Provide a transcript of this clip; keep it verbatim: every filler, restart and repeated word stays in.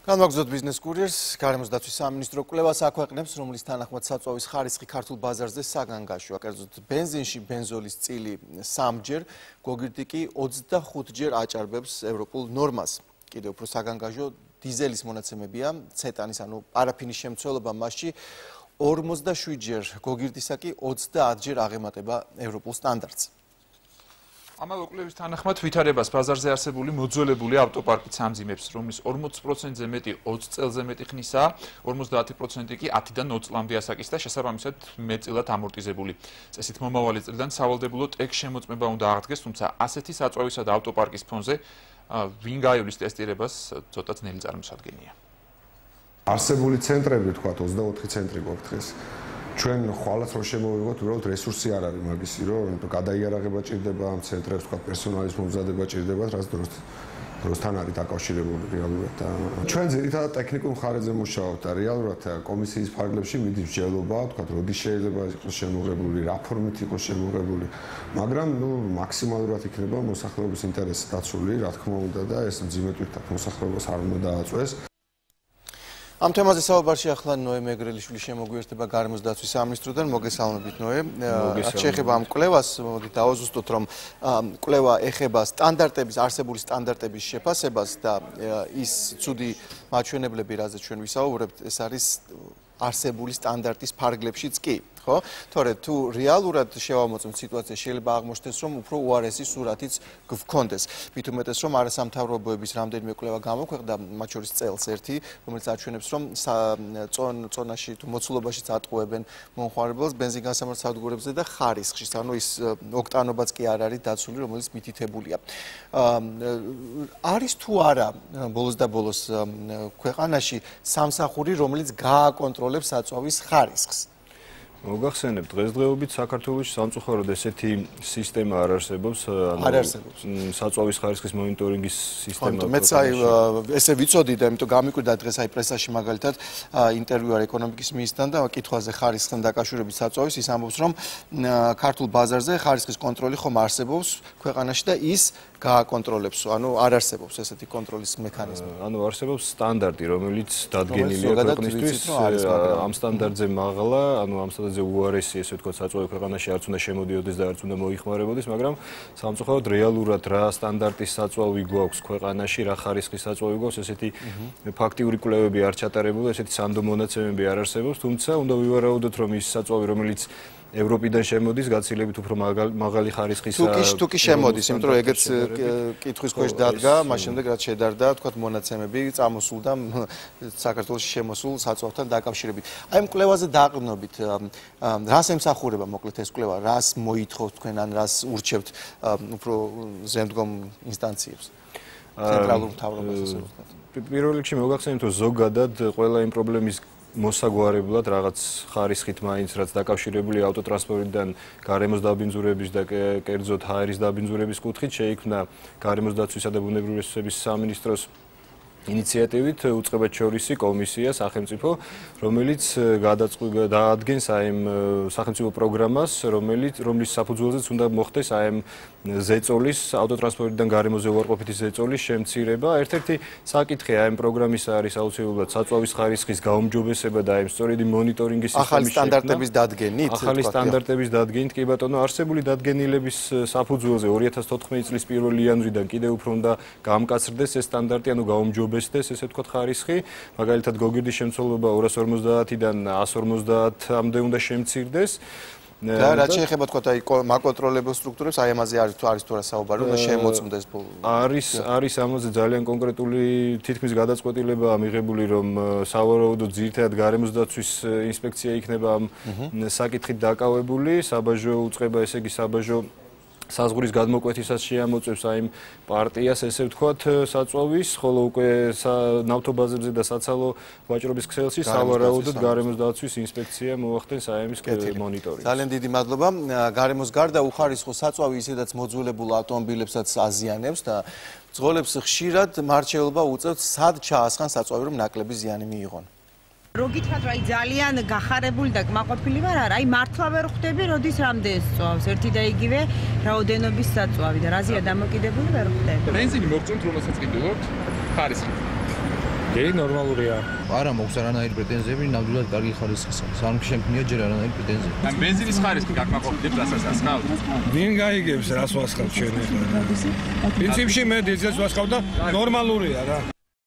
განვაგრძოთ ბიზნეს კურიერს, გარემოს დაცვის სამინისტრო კვლევას აქვეყნებს, რომლის თანახმად საწვავის ხარისხი ქართულ ბაზარზე საგანგაშოა. კერძოდ ბენზინში ბენზოლის წილი სამჯერ, გოგირდი კი ოცდახუთჯერ აჭარბებს ევროპულ ნორმას. კიდევ უფრო საგანგაშო დიზელის მონაცემებია, ცეტანის ანუ პარაფინის შემცველობა მასში ორმოცდაშვიდჯერ, გოგირდისა კი ოცდაათჯერ აღემატება ევროპულ სტანდარტს. ამავე კვლევის თანახმად ვითარებას ბაზარზე არსებული მოძველებული ავტოპარკიც ამძიმებს, რომლის ორმოცი პროცენტზე მეტი ოცი წელზე მეტი ხნისაა, ორმოცდაათი პროცენტი კი ათიდან ოცი წლამდე ასაკის და შესაბამისად მეტწილად ამორტიზებული. წესით მომავალი წლიდან სავალდებულო ტექ შემოწმება უნდა აღდგეს, თუმცა ასეთი საწვავისა და ავტოპარკის ფონზე ვინ გაივლის ტესტირებას ცოტა ძნელი წარმოსადგენია. არსებული ცენტრები თქვათ ოცდაოთხი ცენტრი გვაქვს დღეს. ჩვენ ხვალაც რომ შემოვიღოთ, უბრალოდ რესურსი არ არის მაგისი, რომ გადაიარაღება ჭირდება ამ ცენტრებს, თქვათ პერსონალის მომზადება ჭირდება, რაც დროს დროსთან არის დაკავშირებული რეალურად. ჩვენ ძირითადად ტექნიკურ მხარეზე მუშაობთ და რეალურად კომისიის ფარგლებში მიდის მსჯელობა, თქვათ, როდის შეიძლება იყოს შემოღებული, რა ფორმით იყოს შემოღებული, მაგრამ ნუ მაქსიმალურად იქნება მოსახლეობის ინტერესი დაცული, რა თქმა უნდა და ეს მძიმედ მოსახლეობას არ უნდა დააწვეს. ამ თემაზე საუბარში ახლა ნოე მეგრელიშვილი შემოგვიერთება გარემოს დაცვის სამინისტროდან. მოგესალმებით ნოე. შეეხება ამ კვლევას, მოდით დავაზუსტოთ, რომ კვლევა ეხება სტანდარტების, არსებული სტანდარტების შეფასებას და ის ცუდი მაჩვენებლები, რაზეც ჩვენ ვისაუბრებთ, ეს არის არსებული სტანდარტის ფარგლებშიც კი, ხო? თორე თუ რეალურად შევამოწმოთ სიტუაცია, შეიძლება აღმოჩნდეს, რომ უფრო უარესი სურათიც გვქონდეს. მით უმეტეს, რომ არასამთავრობოების რამდენიმე კვლევა გამოქვეყნდა, მათ შორის წელს ერთი, რომელიც აჩვენებს, რომ წონაში თუ მოცულობაშიც ატყუებენ მომხმარებელს ბენზინგასამართ სადგურებზე და ხარისხში, ანუ ის ოქტანობაც კი არ არის დაცული, რომელიც მითითებულია. არის თუ არა ბოლოს და ბოლოს ქვეყანაში სამსახური, რომელიც გააკონტროლებს საწვავის ხარისხს? მოგახსენებთ, დღესდღეობით საქართველოში სამწუხაროდ ესეთი სისტემა არ არსებობს, ანუ საწვავის ხარისხის მონიტორინგის სისტემა. მეც აი ესე ვიცოდი და იმიტომ გამიკვირდა დღეს აი პრესაში მაგალითად ინტერვიუ არ ეკონომიკის მინისტრთან და კითხვაზე ხარისხთან დაკავშირებით საწვავის ის ამბობს, რომ ქართულ ბაზარზე ხარისხის კონტროლი ხომ არსებობს ქვეყანაში და ის გააკონტროლებს, ანუ არ არსებობს ესეთი კონტროლის მექანიზმი. ანუ არსებობს სტანდარტი, რომელიც დადგენილია ქვეყნისთვის, ამ სტანდარტზე მაღლა, ანუ ამ ზე უარესი ესე ვთქვათ საწვავი ქვეყანაში არც უნდა შემოდიოდეს და არც უნდა მოიხმარებოდეს, მაგრამ სამწუხაროდ რეალურად რა სტანდარტის საწვავი გვაქვს ქვეყანაში, რა ხარისხის საწვავი გვაქვს, ესეთი ფაქტიური კვლევები არ ჩატარებულა, ესეთი სანდო მონაცემები არ არსებობს, თუმცა უნდა ვივარაუდოთ, რომ ის საწვავი, რომელიც ევროპიდან შემოდის, გაცილებით უფრო მაღალი ხარისხისა. თუ კი შემოდის, იმიტომ რომ ეგეც კითხვის ქვეშ დადგა, მას შემდეგ რაც შედარდა, თქვათ მონაცემები წამოსულ და საქართველოში შემოსულ საწვავთან დაკავშირებით. აი ამ კვლევაზე დაყრდნობით, რას ემსახურება მოკლედ ეს კვლევა, რას მოითხოვთ თქვენ ან რას ურჩევთ უფრო ზემდგომ ინსტანციებს? ცენტრალურ მთავრობას ასე ვთქვათ. პირველ რიგში მოგახსენებთ, რომ ზოგადად ყველა იმ პრობლემის მოსაგვარებლად რაღაც ხარისხით მაინც რაც დაკავშირებული ავტოტრანსპორტიდან გარემოს დაბინძურების და კერძოდ ჰაერის დაბინძურების კუთხით შეიქმნა გარემოს დაცვისა და ბუნებრივი რესურსების სამინისტროს ინიციატივით უწყებათშორისი კომისია სახელმწიფო, რომელიც დაადგენს აი ამ სახელმწიფო პროგრამას, რომელიც რომლის საფუძველზეც უნდა მოხდეს აი ამ ზეწოლის ავტოტრანსპორტიდან გარემოზე უარყოფითი ზეწოლის შემცირება. ერთ-ერთი საკითხი აი ამ პროგრამის არის აუცილებლად საწვავის ხარისხის გაუმჯობესება და აი ამ სწორედ მონიტორინგის სისტემის ახალი სტანდარტების დადგენით. ახალი სტანდარტების დადგენით, კი ბატონო, არსებული დადგენილების საფუძველზე ორი ათას თოთხმეტი წლის პირველი იანვრიდან კიდევ უფრო უნდა გამკაცრდეს ეს სტანდარტი, ანუ გაუმჯობესდეს ესე ვთქვათ ხარისხი, მაგალითად გოგირდის შემცველობა ორას ორმოცდაათიდან ას ორმოცდაათამდე უნდა შემცირდეს. და რაც შეეხება თქვათ აი მაკონტროლებელ სტრუქტურებს, აი ამაზე არის თუ არის თუ არა საუბარი, უნდა შემოწმდეს. არის არის ამაზე ძალიან კონკრეტული თითქმის გადაწყვეტილებაა მიღებული, რომ სავარაუდოდ ძირითადად გარემოს დაცვის ინსპექცია იქნება ამ საკითხით დაკავებული, საბაჟო უწყება, ესე იგი საბაჟო საზღვრის გადმოკვეთისას შეამოწევს აი პარტიას, ესე ვთქვათ, საწვავის, ხოლო უკვე ნავთობაზებზე და საცალო ვაჭრობის ქსელში სავარაუდოდ გარემოს დაცვის ინსპექცია მოახდენს აი ამის მონიტორინგს. ძალიან დიდი მადლობა. გარემოს გარდა უხარისხო საწვავი ისედაც მოძველებულ ავტომობილებსაც აზიანებს და მძღოლებს ხშირად მარჩეულობა უწევთ სად ჩაასხან საწვავი, რომ ნაკლები ზიანი მიიღონ. რო გითხრათ, რომ აი ძალიან გახარებული და კმაყოფილი ვარ, არა, აი მართლა ვერ ხვდები, როდის რამდენს წვავს ერთი და იგივე რაოდენობის საწვავი და რაზეა დამოკიდებული ვერ ხვდები. ბენზინი მოგწონთ, რომელსაც ყიდულობთ ხარისხით. კი, ნორმალურია. არა მაქვს არანაირი პრეტენზიები, ნამდვილად კარგი ხარისხისა. სამი შემქმნია ჯერ არანაირი პრეტენზიები. ან ბენზინის ხარისხი გაკმაყოფილებს რასაც ასხავთ? ვინ გაიგებს რას ვასხავთ ჩვენ ახლა? პრინციპში მე დიზელს ვასხავ და ნორმალურია რა.